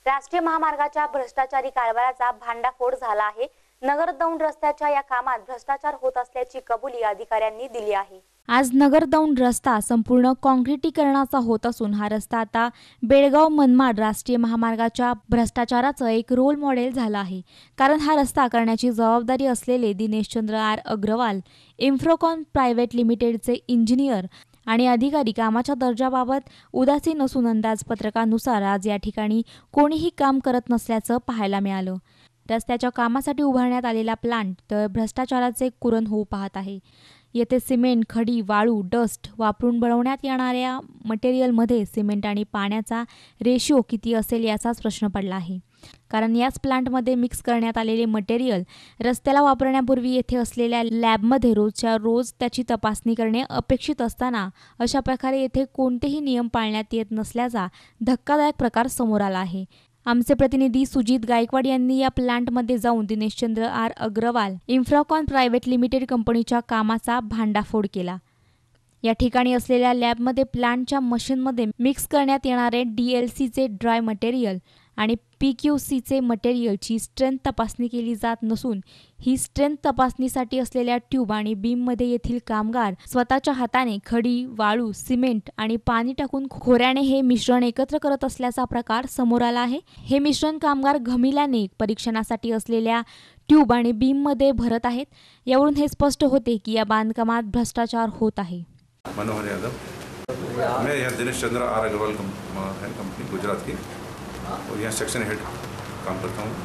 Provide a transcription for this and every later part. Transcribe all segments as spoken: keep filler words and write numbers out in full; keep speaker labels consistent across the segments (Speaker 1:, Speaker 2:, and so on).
Speaker 1: राष्ट्रीय महामार्गाच्या भ्रष्टाचारी कारभाराचा भांडाफोड झाला आहे। नगर दौंड रस्त्याच्या या कामात भ्रष्टाचार होत असल्याची कबुली अधिकाऱ्यांनी दिली आहे।
Speaker 2: आज नगर दौंड रस्ता संपूर्ण काँक्रिटीकरणाचा होत असून हा रस्ता आता बेळगाव मनमाड राष्ट्रीय महामार्गाच्या भ्रष्टाचाराचं एक रोल मॉडेल झाला आहे। कारण हा रस्ता करण्याची जबाबदारी असलेले Dineshchandra R Agarwal, Infracon private लिमिटेडचे इंजिनियर आणि अधिकारी कामाच्या दर्जाबाबत उदासीन असून अंदाजपत्रकानुसार आज या ठिकाणी कोणीही काम करत नसल्याचं पाहायला मिळालं। रस्त्याच्या कामासाठी उभारण्यात आलेला प्लांट तर भ्रष्टाचाराचे कुरण होऊ पाहत आहे। येथे सिमेंट, खडी, वाळू, डस्ट वापरून बनवण्यात येणाऱ्या मटेरियलमध्ये सिमेंट आणि पाण्याचा रेशिओ किती असेल याचाच प्रश्न पडला आहे। कारण याच प्लांटमध्ये मिक्स करण्यात आलेले मटेरियल रस्त्याला वापरण्यापूर्वी येथे असलेल्या लॅबमध्ये रोजच्या रोज त्याची तपासणी करणे अपेक्षित असताना अशा प्रकारे येथे कोणतेही नियम पाळण्यात येत नसल्याचा धक्कादायक प्रकार समोर आला आहे। आमचे प्रतिनिधी सुजित गायकवाड यांनी या प्लांटमध्ये जाऊन Dineshchandra R Agarwal Infracon private limited कंपनीच्या कामाचा भांडाफोड केला। या ठिकाणी असलेल्या लॅबमध्ये प्लांटच्या मशीनमध्ये मिक्स करण्यात येणारे डी एल सीचे ड्राय मटेरियल आणि पी क्यू सीचे मटेरियलची स्ट्रेंथ तपासणी केली जात नसून ही स्ट्रेंथ तपासणीसाठी असलेल्या ट्यूब आणि बीममध्ये येथील कामगार स्वतःच्या हाताने खडी, वाळू, सिमेंट आणि पाणी टाकून खोऱ्याने हे मिश्रण एकत्र करत असल्याचा प्रकार समोर आला आहे। हे मिश्रण कामगार घमिल्याने परीक्षणासाठी असलेल्या ट्यूब आणि बीममध्ये भरत आहेत। यावरून हे स्पष्ट होते की या बांधकामात भ्रष्टाचार होत आहे।
Speaker 3: मनोहर यादव, मैं यहाँ दिनेशचंद्र आर अग्रवाल कंपनी गुजरात की और यहाँ सेक्शन हेड काम करता हूँ।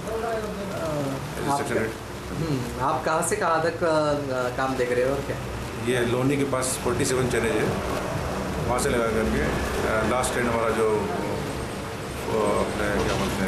Speaker 3: Section head.
Speaker 4: आप कहाँ से कहाँ तक काम देख रहे हो और क्या?
Speaker 3: ये लोनी के पास सैंतालीस चैनेज है, वहाँ से लगा करके लास्ट ट्रेन हमारा जो अपने क्या बोलते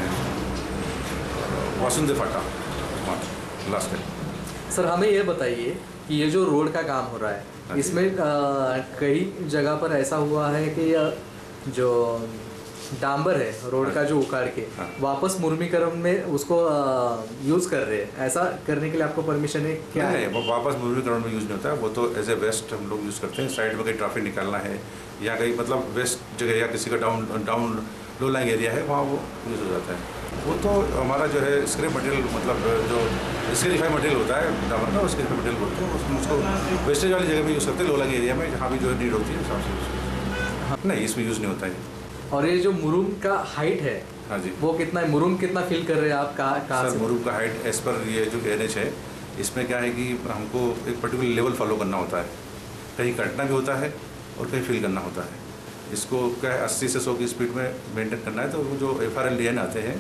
Speaker 3: हैं वासुंदे फाटा वहाँ लास्ट ट्रेन।
Speaker 4: सर हमें ये बताइए कि ये जो रोड का काम हो रहा है इसमें कई जगह पर ऐसा हुआ है कि जो डांबर है रोड का जो उखाड़ के वापस मुर्मीकरण में उसको यूज़ कर रहे हैं। ऐसा करने के लिए आपको परमिशन है क्या?
Speaker 3: नहीं, वो वापस मुर्मीकरण में यूज़ नहीं होता है, वो तो एज ए वेस्ट हम लोग यूज़ करते हैं। साइड में कहीं ट्रैफिक निकालना है या कहीं मतलब वेस्ट जगह या किसी का down down low lying area है वहाँ वो यूज़ हो जाता है। वो तो हमारा जो है स्क्रैप मटेरियल मतलब जो स्क्रीफाई मटेरियल होता है डामर का, स्क्रीफाई मटेरियल बोलते हैं उसमें, उसको वेस्टेज वाली जगह में यूज़ करते हैं, लो लाइंग एरिया में जहाँ भी जो है नीड होती है हिसाब से। नहीं, इसमें यूज़ नहीं होता है।
Speaker 4: और ये जो मुरुम का हाइट है,
Speaker 3: हाँ जी,
Speaker 4: वो कितना है? मुरुम कितना फील कर रहे हैं आप? कहाँ कहाँ से?
Speaker 3: मुरुम का हाइट एज पर ये जो एन एच है इसमें क्या है कि हमको एक पर्टिकुलर लेवल फॉलो करना होता है। कहीं कटना भी होता है और कहीं फिल करना होता है। इसको क्या है अस्सी से सौ की स्पीड में मेंटेन करना है, तो वो जो F R L D N आते हैं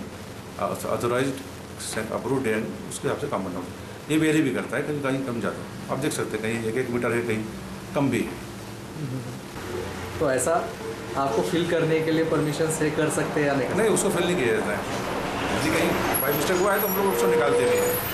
Speaker 3: ऑथोराइज्ड अप्रूव्ड डी एन उसके हिसाब से काम करना होता है। ये वेरी भी करता है, कहीं कहीं कम जाता है। आप देख सकते हैं कहीं एक एक मीटर है, कहीं कम भी है।
Speaker 4: तो ऐसा आपको फिल करने के लिए परमिशन से कर सकते हैं या नहीं?
Speaker 3: नहीं, उसको फिल नहीं किया जाता है। यदि कहीं बाई मिस्टेक हुआ है तो हम लोग उसको निकालते भी हैं।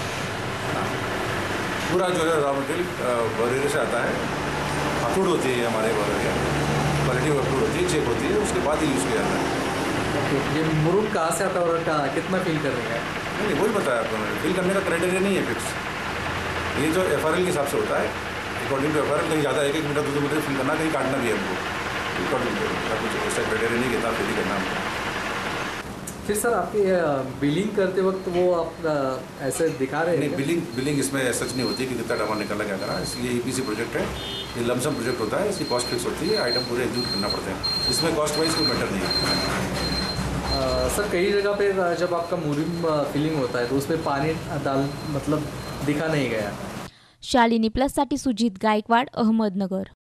Speaker 3: पूरा जो है रॉ मटेरियल बरेरे से आता है, अप्रूव होती है हमारे बरेरे, क्वालिटी अप्रूव होती है, चेक होती है, उसके बाद ही यूज़ किया जाता है।
Speaker 4: ओके, ये मुरुम कहाँ से आता है और का कितना फिल करने का?
Speaker 3: नहीं नहीं, वही बताया आपको मैंने, फिल करने का क्राइटेरिया नहीं है फिक्स। ये जो एफ आर एल के हिसाब से होता है, according to F R L कहीं ज़्यादा एक एक मीटर दो दो मीटर फिल करना, कहीं काटना भी है हमको। कुछ ऐसा क्राइटेरिया नहीं कितना फिल करना हमको।
Speaker 4: फिर सर आपकी बिलिंग करते वक्त वो आप ऐसे दिखा रहे हैं?
Speaker 3: नहीं, बिलिंग बिलिंग इसमें सच नहीं होती कि कितना डामर निकलना क्या करना। इसलिए ई पी सी प्रोजेक्ट है, ये लमसम प्रोजेक्ट होता है, इसकी कॉस्ट फिक्स होती है, आइटम पूरे एग्जीक्यूट करना पड़ते हैं। इसमें कॉस्ट वाइज कोई मैटर नहीं है।
Speaker 4: सर कई जगह पे जब आपका मुरुम फिलिंग होता है तो उसमें पानी डाल मतलब दिखा नहीं गया।
Speaker 2: शालिनी प्लस साठी सुजित गायकवाड, अहमदनगर।